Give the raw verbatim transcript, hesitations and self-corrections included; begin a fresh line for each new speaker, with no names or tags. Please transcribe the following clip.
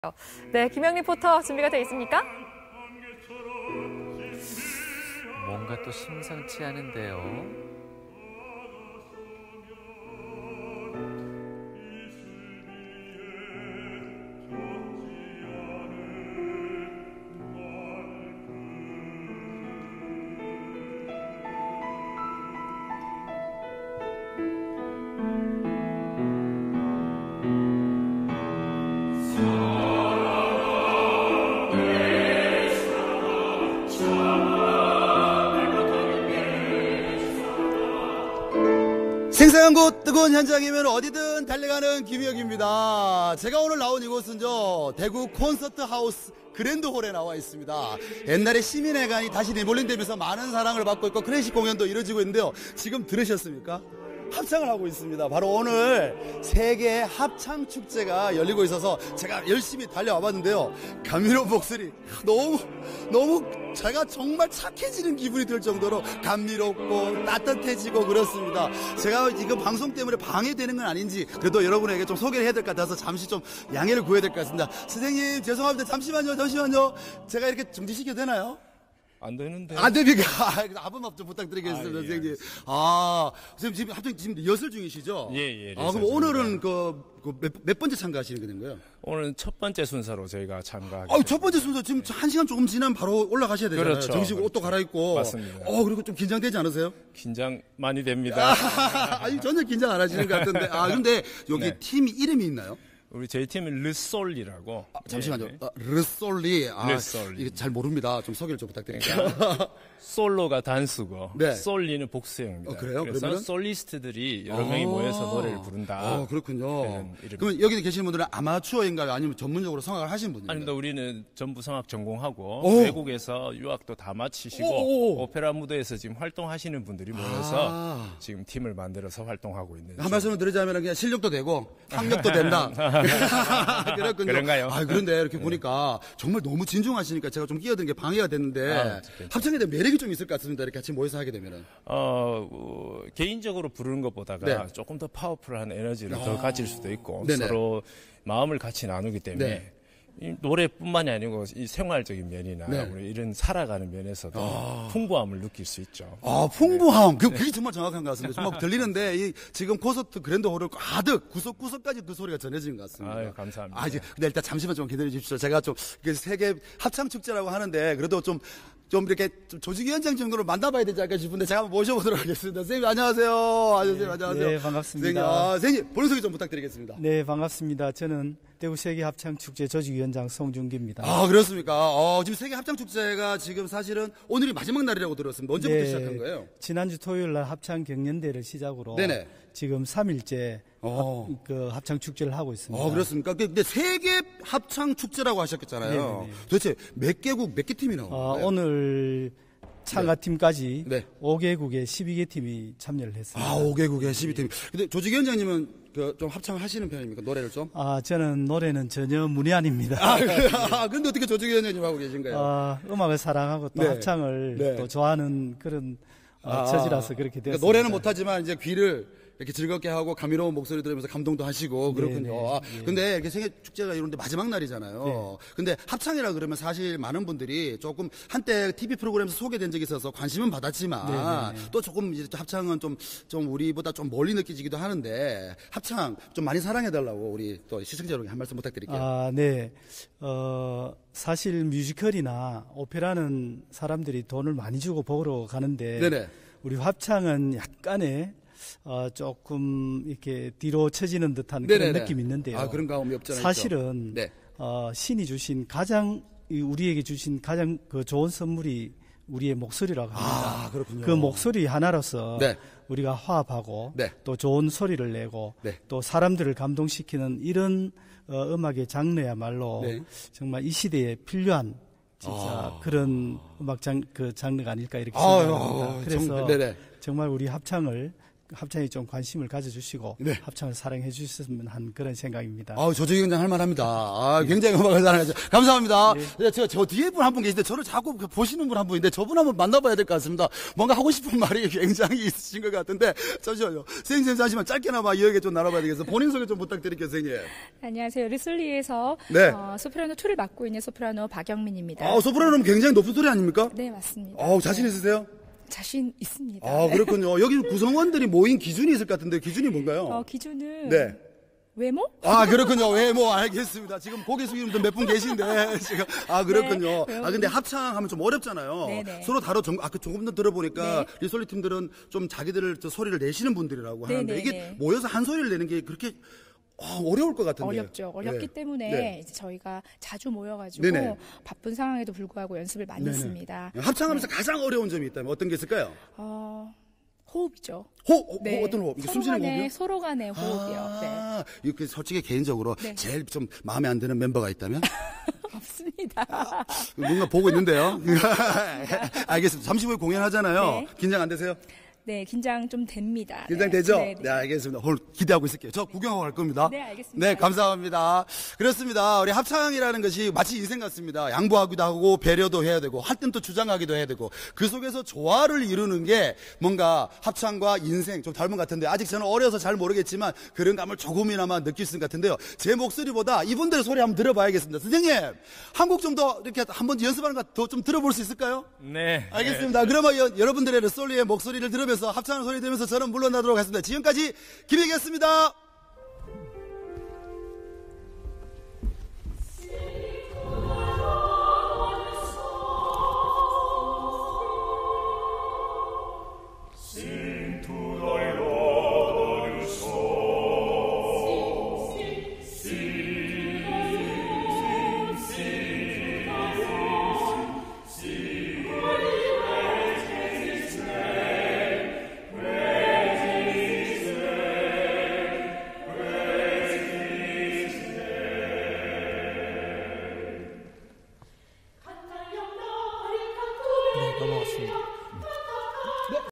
네, 김영 리포터 준비가 되어 있습니까?
뭔가 또 심상치 않은데요.
생생한 곳 뜨거운 현장이면 어디든 달려가는 김혁입니다. 제가 오늘 나온 이곳은요, 대구 콘서트 하우스 그랜드홀에 나와 있습니다. 옛날에 시민회관이 다시 리몰링되면서 많은 사랑을 받고 있고 클래식 공연도 이루어지고 있는데요. 지금 들으셨습니까? 합창을 하고 있습니다. 바로 오늘 세계 합창 축제가 열리고 있어서 제가 열심히 달려와 봤는데요. 감미로운 목소리 너무 너무 제가 정말 착해지는 기분이 들 정도로 감미롭고 따뜻해지고 그렇습니다. 제가 지금 방송 때문에 방해되는 건 아닌지 그래도 여러분에게 좀 소개를 해야 될 것 같아서 잠시 좀 양해를 구해야 될 것 같습니다. 선생님 죄송합니다. 잠시만요. 잠시만요. 제가 이렇게 정지시켜도 되나요?
안 되는데.
안 됩니까? 아범합 좀 부탁드리겠습니다,
아, 예,
선생님. 아, 선생님 지금 합창 지금 리허설 중이시죠?
예, 예.
아, 그럼 오늘은 그, 그 몇, 몇 번째 참가하시는 게 된 거예요?
오늘은 첫 번째 순서로 저희가 참가하게.
아, 첫 번째 순서 지금 한 시간 조금 지나면 바로 올라가셔야 되잖아요.
그렇죠.
정식으로 옷도 갈아입고.
맞습니다.
어, 그리고 좀 긴장되지 않으세요?
긴장 많이 됩니다.
아니, 전혀 긴장 안 하시는 것 같은데. 아, 근데 여기
네.
팀 이름이 있나요?
우리 저희 팀은 르솔리라고.
아, 잠시만요.
예.
아, 르솔리. 아,
르솔리.
이게 잘 모릅니다. 좀 소개를 좀 부탁드릴게요.
솔로가 단수고,
네.
솔리는 복수형입니다.
어, 그래요?
그래서
그러면은?
솔리스트들이 여러
아.
명이 모여서 노래를 부른다.
아, 그렇군요.
그런 이름.
그러면 여기 계시는 분들은 아마추어인가요? 아니면 전문적으로 성악을 하신 분인가요?
아닙니다. 우리는 전부 성악 전공하고
오.
외국에서 유학도 다 마치시고
오.
오페라 무대에서 지금 활동하시는 분들이 모여서
아.
지금 팀을 만들어서 활동하고 있는.
한 말씀을 드리자면 그냥 실력도 되고 학력도 된다. 그렇군요.
그런가요?
아, 그런데 이렇게 보니까 정말 너무 진중하시니까 제가 좀 끼어든 게 방해가 됐는데
아, 괜찮아요.
합창에 대한 매력이 좀 있을 것 같습니다. 이렇게 같이 모여서 하게 되면은.
어, 어, 개인적으로 부르는 것보다가
네.
조금 더 파워풀한 에너지를 더 가질 수도 있고
네네.
서로 마음을 같이 나누기 때문에
네.
이 노래뿐만이 아니고 이 생활적인 면이나
네.
우리 이런 살아가는 면에서도 풍부함을 느낄 수 있죠.
아, 풍부함. 그, 그게 정말 정확한 것 같습니다. 정말 들리는데, 이, 지금 콘서트 그랜드홀을 가득 구석구석까지 그 소리가 전해지는 것 같습니다.
아유, 감사합니다.
아, 이제, 근데 일단 잠시만 좀 기다려 주십시오. 제가 좀, 이게 세계 합창축제라고 하는데, 그래도 좀, 좀 이렇게 좀 조직위원장 정도로 만나봐야 되지 않을까 싶은데, 제가 한번 모셔보도록 하겠습니다. 선생님, 안녕하세요. 아, 선생님, 안녕하세요.
네, 반갑습니다.
선생님, 아, 선생님, 본인 소개 좀 부탁드리겠습니다.
네, 반갑습니다. 저는 대구 세계합창축제 조직위원장 송중기입니다.
아, 그렇습니까? 어, 지금 세계 합창축제가 지금 사실은 오늘이 마지막 날이라고 들었습니다. 언제부터
네,
시작한 거예요?
지난주 토요일 날 합창 경연대를 시작으로
네네.
지금 삼 일째
어.
합, 그 합창축제를 하고 있습니다.
어, 그렇습니까? 근데 세계 합창 축제라고 하셨잖아요.
네네네.
도대체 몇 개국, 몇 개 팀이 나오는
어,
거예요?
오늘 참가팀까지
네.
오 개국에 십이 개 팀이 참여를 했습니다.
아, 오 개국에 십이 팀. 근데 조직위원장님은 그 좀 합창을 하시는 편입니까? 노래를 좀?
아, 저는 노래는 전혀 문외한입니다.
아, 그래요? 아, 근데 어떻게 조직위원장님 하고 계신 거예요?
어, 음악을 사랑하고 또
네.
합창을
네.
또 좋아하는 그런 어,
아,
처지라서 그렇게
그러니까
됐습니다.
노래는 못하지만 이제 귀를 이렇게 즐겁게 하고 감미로운 목소리 들으면서 감동도 하시고 그렇군요.
네,
아,
네.
근데 이렇게 세계 축제가 이런데 마지막 날이잖아요.
네.
근데 합창이라 그러면 사실 많은 분들이 조금 한때 티비 프로그램에서 소개된 적이 있어서 관심은 받았지만
네, 네, 네.
또 조금 이제 합창은 좀, 좀 우리보다 좀 멀리 느껴지기도 하는데 합창 좀 많이 사랑해달라고 우리 또 시청자 여러분께 한 말씀 부탁드릴게요.
아, 네. 어, 사실 뮤지컬이나 오페라는 사람들이 돈을 많이 주고 보러 가는데
네네.
우리 합창은 약간의 어, 조금 이렇게 뒤로 처지는 듯한
네네네.
그런 느낌이 있는데요.
아, 그런 감이 없지 않아
사실은
네.
어, 신이 주신 가장 이 우리에게 주신 가장 그 좋은 선물이 우리의 목소리라고 합니다.
아, 그렇군요.
그 목소리 하나로서
네.
우리가 화합하고
네.
또 좋은 소리를 내고
네.
또 사람들을 감동시키는 이런 어, 음악의 장르야말로
네.
정말 이 시대에 필요한 진짜
아.
그런 음악 장, 그 장르가 아닐까 이렇게
아유,
생각합니다. 그래서
정말, 네네.
정말 우리 합창을 합창에 좀 관심을 가져주시고
네.
합창을 사랑해 주셨으면 한 그런 생각입니다.
아우, 조정희 원장 할만합니다. 아, 굉장히 음악을 잘하죠. 감사합니다. 네. 저, 저 뒤에 분 한 분 계신데 저를 자꾸 보시는 분 한 분인데 저분 한번 만나봐야 될 것 같습니다. 뭔가 하고 싶은 말이 굉장히 있으신 것 같은데 잠시만요. 선생님 잠시만 짧게나마 이야기 좀 나눠봐야 되겠어요. 본인 소개 좀 부탁드릴게요, 선생님.
안녕하세요. 리솔리에서
네.
어, 소프라노 이를 맡고 있는 소프라노 박영민입니다.
아, 소프라노는 굉장히 높은 소리 아닙니까?
네, 맞습니다.
아우, 자신 있으세요?
자신 있습니다.
아,
네.
그렇군요. 여기 구성원들이 모인 기준이 있을 것 같은데 기준이 뭔가요?
어, 기준은
네.
외모?
아, 그렇군요. 왜, 뭐, 알겠습니다. 지금 고개 숙이는 분 몇 분 계신데, 지금. 아, 그렇군요.
네,
아, 근데 합창하면 좀 어렵잖아요.
네네.
서로 다른 정, 아까 조금 더 들어보니까,
네.
리솔리 팀들은 좀 자기들을 저 소리를 내시는 분들이라고 하는데,
네네네.
이게 모여서 한 소리를 내는 게 그렇게, 아, 어려울 것 같은데.
어렵죠. 어렵기
네.
때문에
네.
이제 저희가 자주 모여가지고
네네.
바쁜 상황에도 불구하고 연습을 많이
네네.
했습니다.
합창하면서 가장 어려운 점이 있다면 어떤 게 있을까요?
어, 호흡이죠.
호, 호,
네.
호, 어떤 호흡? 이게
서로
숨 쉬는
간의,
호흡이요?
서로 간의 호흡이요. 네.
아, 이렇게 솔직히 개인적으로
네.
제일 좀 마음에 안 드는 멤버가 있다면?
없습니다.
뭔가 보고 있는데요. 알겠습니다. 잠시 후에 공연하잖아요.
네.
긴장 안 되세요?
네, 긴장 좀 됩니다.
긴장되죠?
네,
네,
네.
알겠습니다. 오늘 기대하고 있을게요. 저 구경하고 갈 겁니다.
네, 알겠습니다.
네, 감사합니다. 그렇습니다. 우리 합창이라는 것이 마치 인생 같습니다. 양보하기도 하고 배려도 해야 되고 할 땐 또 주장하기도 해야 되고 그 속에서 조화를 이루는 게 뭔가 합창과 인생 좀 닮은 것 같은데 아직 저는 어려서 잘 모르겠지만 그런 감을 조금이나마 느낄 수 있는 것 같은데요. 제 목소리보다 이분들의 소리 한번 들어봐야겠습니다. 선생님, 한 곡 좀 더 이렇게 한번 연습하는 것 더 좀 들어볼 수 있을까요?
네.
알겠습니다. 그러면 여, 여러분들의 리솔리의 목소리를 들으면서 합창하는 소리 들으면서 저는 물러나도록 하겠습니다. 지금까지 김혜기였습니다.
네, 넘어갔습니다.